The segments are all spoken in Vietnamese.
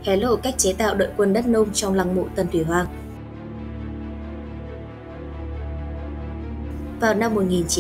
hé lộ cách chế tạo đội quân đất nung trong lăng mộ Tân Thủy Hoàng. Vào năm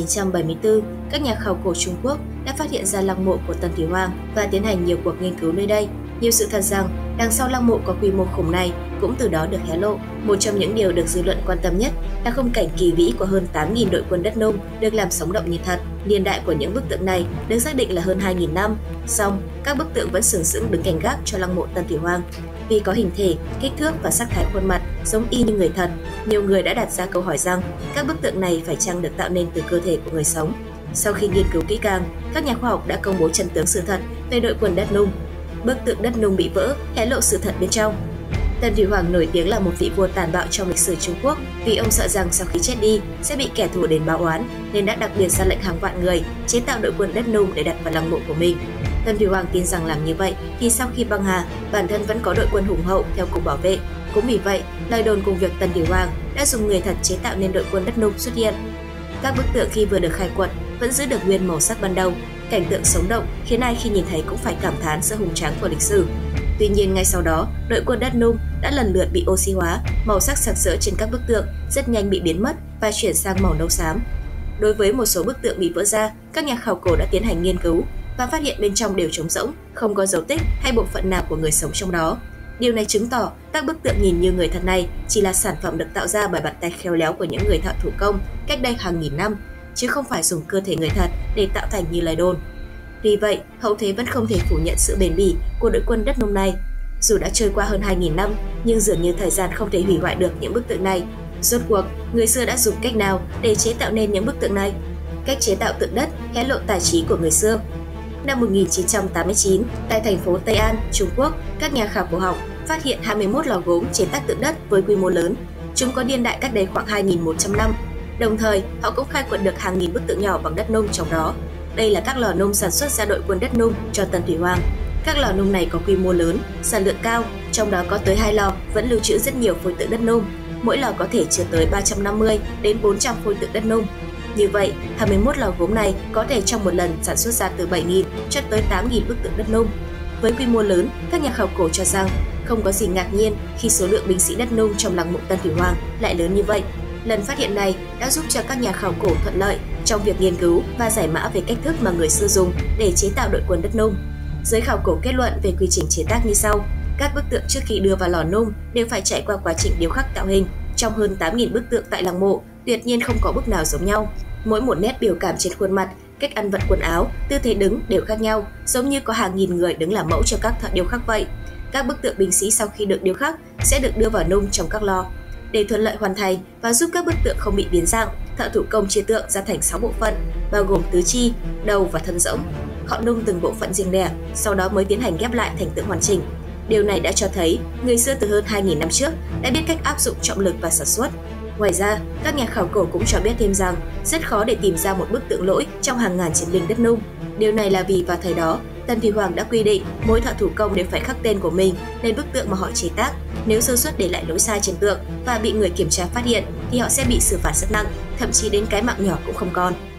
1974, các nhà khảo cổ Trung Quốc đã phát hiện ra lăng mộ của Tân Thủy Hoàng và tiến hành nhiều cuộc nghiên cứu nơi đây. Nhiều sự thật rằng đằng sau lăng mộ có quy mô khủng này cũng từ đó được hé lộ. Một trong những điều được dư luận quan tâm nhất là khung cảnh kỳ vĩ của hơn 8.000 đội quân đất nung được làm sống động như thật. Niên đại của những bức tượng này được xác định là hơn 2.000 năm, song các bức tượng vẫn sừng sững đứng canh gác cho lăng mộ Tân Thủy Hoàng. Vì có hình thể, kích thước và sắc thái khuôn mặt giống y như người thật, nhiều người đã đặt ra câu hỏi rằng các bức tượng này phải chăng được tạo nên từ cơ thể của người sống. Sau khi nghiên cứu kỹ càng, các nhà khoa học đã công bố chân tướng sự thật về đội quân đất nung. Bức tượng đất nung bị vỡ hé lộ sự thật bên trong. Tân Thủy Hoàng nổi tiếng là một vị vua tàn bạo trong lịch sử Trung Quốc vì ông sợ rằng sau khi chết đi sẽ bị kẻ thù đến báo oán, nên đã đặc biệt ra lệnh hàng vạn người chế tạo đội quân đất nung để đặt vào lăng mộ của mình. Tân Thủy Hoàng tin rằng làm như vậy thì sau khi băng hà, bản thân vẫn có đội quân hùng hậu theo cùng bảo vệ. Cũng vì vậy, lời đồn cùng việc Tân Thủy Hoàng đã dùng người thật chế tạo nên đội quân đất nung xuất hiện. Các bức tượng khi vừa được khai quật vẫn giữ được nguyên màu sắc ban đầu, cảnh tượng sống động khiến ai khi nhìn thấy cũng phải cảm thán sự hùng tráng của lịch sử. Tuy nhiên ngay sau đó, đội quân đất nung đã lần lượt bị oxy hóa, màu sắc sặc sỡ trên các bức tượng rất nhanh bị biến mất và chuyển sang màu nâu xám. Đối với một số bức tượng bị vỡ ra, các nhà khảo cổ đã tiến hành nghiên cứu và phát hiện bên trong đều trống rỗng, không có dấu tích hay bộ phận nào của người sống trong đó. Điều này chứng tỏ các bức tượng nhìn như người thật này chỉ là sản phẩm được tạo ra bởi bàn tay khéo léo của những người thợ thủ công cách đây hàng nghìn năm, chứ không phải dùng cơ thể người thật để tạo thành như lời đồn. Vì vậy, hậu thế vẫn không thể phủ nhận sự bền bỉ của đội quân đất nung này. Dù đã trôi qua hơn 2.000 năm, nhưng dường như thời gian không thể hủy hoại được những bức tượng này. Rốt cuộc, người xưa đã dùng cách nào để chế tạo nên những bức tượng này? Cách chế tạo tượng đất hé lộ tài trí của người xưa. Năm 1989, tại thành phố Tây An, Trung Quốc, các nhà khảo cổ học phát hiện 21 lò gốm chế tác tượng đất với quy mô lớn. Chúng có niên đại cách đây khoảng 2.100 năm. Đồng thời, họ cũng khai quật được hàng nghìn bức tượng nhỏ bằng đất nung trong đó. Đây là các lò nung sản xuất ra đội quân đất nung cho Tân Thủy Hoàng. Các lò nung này có quy mô lớn, sản lượng cao, trong đó có tới 2 lò vẫn lưu trữ rất nhiều phôi tượng đất nung. Mỗi lò có thể chứa tới 350 đến 400 phôi tượng đất nung. Như vậy, 21 lò gốm này có thể trong một lần sản xuất ra từ 7.000 cho tới 8.000 bức tượng đất nung. Với quy mô lớn, các nhà khảo cổ cho rằng không có gì ngạc nhiên khi số lượng binh sĩ đất nung trong lăng mộ Tân Thủy Hoàng lại lớn như vậy. Lần phát hiện này đã giúp cho các nhà khảo cổ thuận lợi trong việc nghiên cứu và giải mã về cách thức mà người xưa dùng để chế tạo đội quân đất nung. Giới khảo cổ kết luận về quy trình chế tác như sau: các bức tượng trước khi đưa vào lò nung đều phải trải qua quá trình điêu khắc tạo hình. Trong hơn 8.000 bức tượng tại lăng mộ, tuyệt nhiên không có bức nào giống nhau. Mỗi một nét biểu cảm trên khuôn mặt, cách ăn vận quần áo, tư thế đứng đều khác nhau, giống như có hàng nghìn người đứng làm mẫu cho các thợ điêu khắc vậy. Các bức tượng binh sĩ sau khi được điêu khắc sẽ được đưa vào nung trong các lò. Để thuận lợi hoàn thành và giúp các bức tượng không bị biến dạng, thợ thủ công chia tượng ra thành 6 bộ phận, bao gồm tứ chi, đầu và thân rỗng. Họ nung từng bộ phận riêng lẻ, sau đó mới tiến hành ghép lại thành tượng hoàn chỉnh. Điều này đã cho thấy người xưa từ hơn 2.000 năm trước đã biết cách áp dụng trọng lực và sản xuất. Ngoài ra, các nhà khảo cổ cũng cho biết thêm rằng rất khó để tìm ra một bức tượng lỗi trong hàng ngàn chiến binh đất nung. Điều này là vì vào thời đó, Tân Thủy Hoàng đã quy định mỗi thợ thủ công đều phải khắc tên của mình lên bức tượng mà họ chế tác. Nếu sơ suất để lại lỗi sai trên tượng và bị người kiểm tra phát hiện thì họ sẽ bị xử phạt rất nặng, thậm chí đến cái mạng nhỏ cũng không còn.